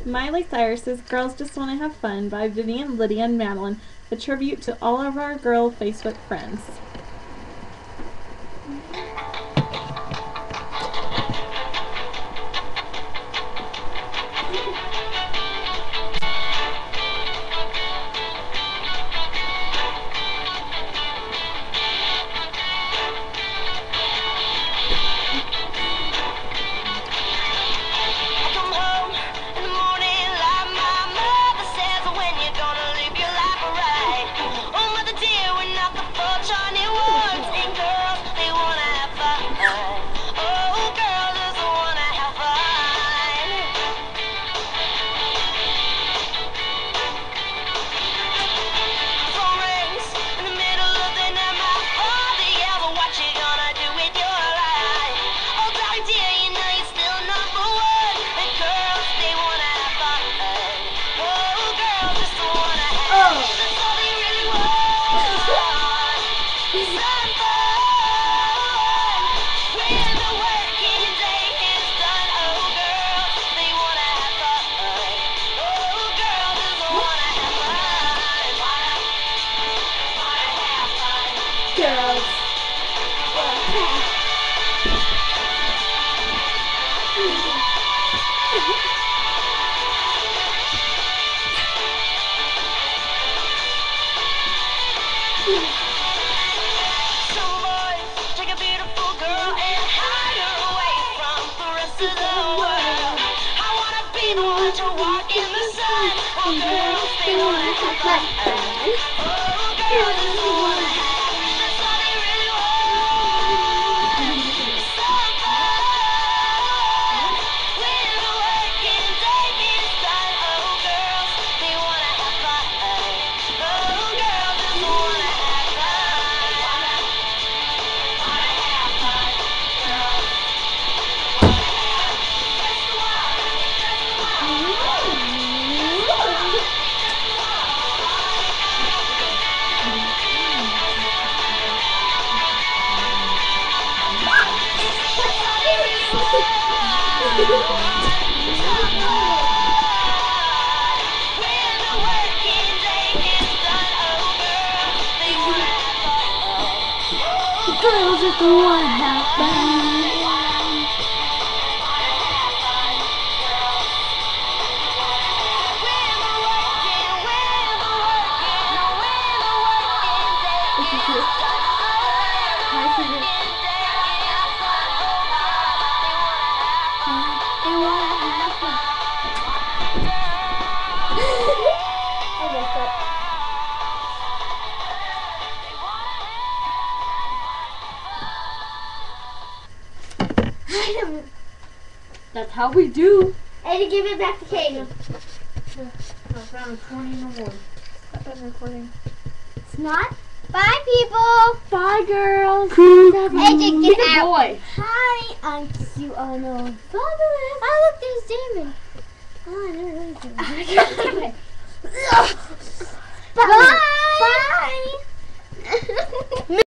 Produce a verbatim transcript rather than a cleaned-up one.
Miley Cyrus's Girls Just Want to Have Fun by Vivian, Lydia, and Madeline, a tribute to all of our girl Facebook friends. Girls just wanna have fun. That's how we do. Eddie, give it back to Katie. I found recording in the woods. Stop that recording. It's not? Bye, people. Bye, girls. Eddie, get Good out. boy. Hi, I'm cute. Oh, no. Oh, look, there's Damon. Oh, I never really do. Bye. Bye. Bye.